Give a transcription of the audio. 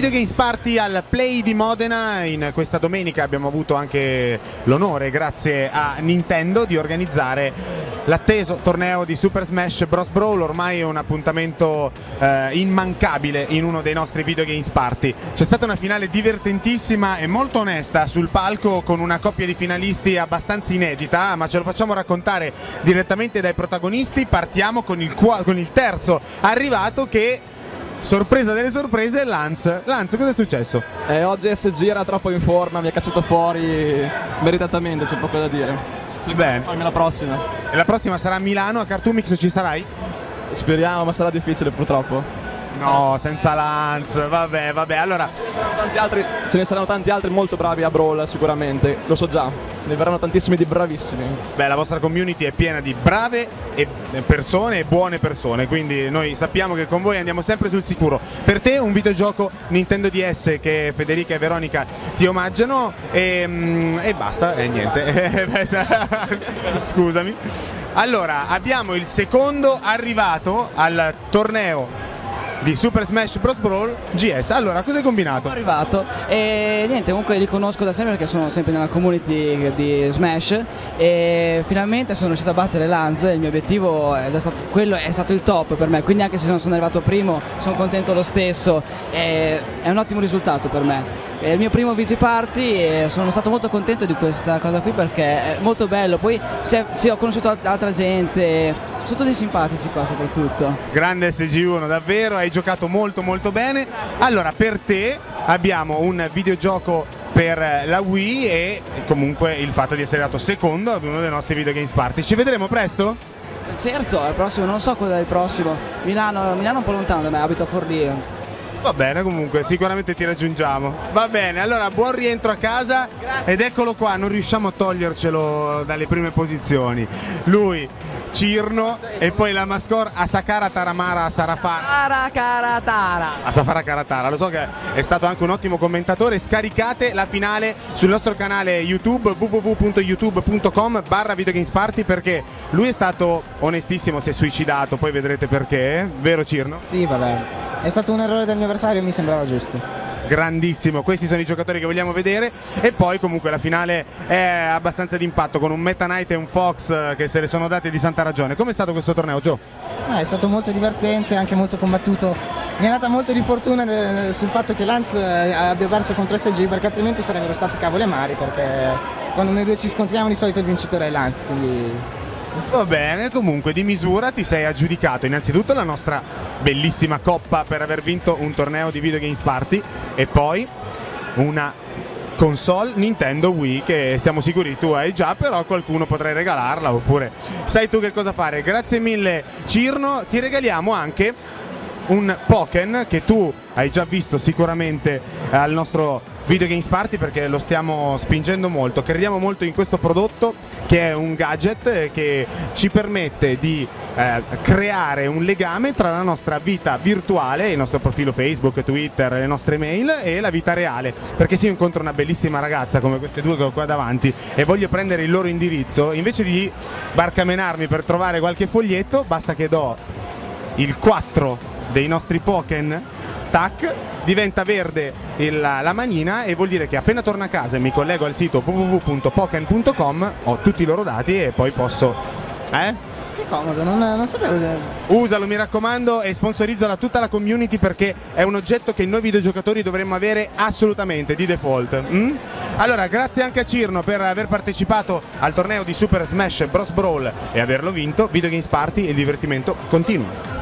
Video Games Party al Play di Modena. In questa domenica abbiamo avuto anche l'onore, grazie a Nintendo, di organizzare l'atteso torneo di Super Smash Bros. Brawl, ormai è un appuntamento immancabile in uno dei nostri Video Games Party. C'è stata una finale divertentissima e molto onesta sul palco, con una coppia di finalisti abbastanza inedita, ma ce lo facciamo raccontare direttamente dai protagonisti. Partiamo con il terzo arrivato che, sorpresa delle sorprese, Lance. Lance, cosa è successo? Oggi SG era troppo in forma, mi ha cacciato fuori meritatamente, c'è poco da dire. Bene. Fammi la prossima. E la prossima sarà a Milano, a Cartoomix ci sarai? Speriamo, ma sarà difficile purtroppo. No, senza Lance, vabbè, allora... Ce ne saranno tanti altri molto bravi a Brawl sicuramente, lo so già, ne verranno tantissimi di bravissimi. Beh, la vostra community è piena di brave persone e buone persone, quindi noi sappiamo che con voi andiamo sempre sul sicuro. Per te un videogioco Nintendo DS che Federica e Veronica ti omaggiano e basta, e niente. Scusami. Allora, abbiamo il secondo arrivato al torneo di Super Smash Bros. Brawl GS. Allora, cosa hai combinato? Sono arrivato e niente, comunque li conosco da sempre perché sono sempre nella community di Smash e finalmente sono riuscito a battere Lance. Il mio obiettivo è stato, quello è stato il top per me, quindi anche se non sono arrivato primo sono contento lo stesso, è un ottimo risultato per me. È il mio primo VG Party e sono stato molto contento di questa cosa qui perché è molto bello. Poi sì, ho conosciuto altra gente, sono tutti simpatici qua soprattutto. Grande SG1, davvero, hai giocato molto bene. Allora, per te abbiamo un videogioco per la Wii e comunque il fatto di essere arrivato secondo ad uno dei nostri Video Games Party. Ci vedremo presto? Certo, al prossimo, non so qual è il prossimo. Milano è un po' lontano da me, abito a Forlì. Va bene, comunque sicuramente ti raggiungiamo. Va bene, allora buon rientro a casa. Ed eccolo qua, non riusciamo a togliercelo dalle prime posizioni. Lui, Cirno, e poi la mascor Asakara Taramara Sarafara Asafara Karatara. Lo so che è stato anche un ottimo commentatore. Scaricate la finale sul nostro canale YouTube www.youtube.com/videogamesparty, perché lui è stato onestissimo, si è suicidato, poi vedrete perché, vero Cirno? Sì, vabbè, è stato un errore del mio avversario, mi sembrava giusto. Grandissimo, questi sono i giocatori che vogliamo vedere. E poi comunque la finale è abbastanza d'impatto, con un Meta Knight e un Fox che se le sono date di santa ragione. Com'è stato questo torneo, Gio? È stato molto divertente, anche molto combattuto. Mi è nata molto di fortuna sul fatto che Lance abbia perso contro SG, perché altrimenti sarebbero stati cavoli amari, perché quando noi due ci scontriamo di solito il vincitore è Lance, quindi... Va bene, comunque di misura ti sei aggiudicato innanzitutto la nostra bellissima coppa per aver vinto un torneo di Video Games Party e poi una console Nintendo Wii che siamo sicuri tu hai già, però qualcuno potrai regalarla, oppure sai tu che cosa fare. Grazie mille Cirno, ti regaliamo anche un Pokémon che tu hai già visto sicuramente al nostro Video Games Party, perché lo stiamo spingendo molto, crediamo molto in questo prodotto che è un gadget che ci permette di creare un legame tra la nostra vita virtuale, il nostro profilo Facebook, Twitter, le nostre mail, e la vita reale, perché se io incontro una bellissima ragazza come queste due che ho qua davanti e voglio prendere il loro indirizzo, invece di barcamenarmi per trovare qualche foglietto, basta che do il 4 dei nostri Pokémon, tac, diventa verde la manina, e vuol dire che appena torno a casa e mi collego al sito www.poken.com ho tutti i loro dati e poi posso... Che comodo, non sapevo... Usalo, mi raccomando, e sponsorizzalo a tutta la community, perché è un oggetto che noi videogiocatori dovremmo avere assolutamente di default. Allora, grazie anche a Cirno per aver partecipato al torneo di Super Smash Bros. Brawl e averlo vinto. Video Games Party e il divertimento continua.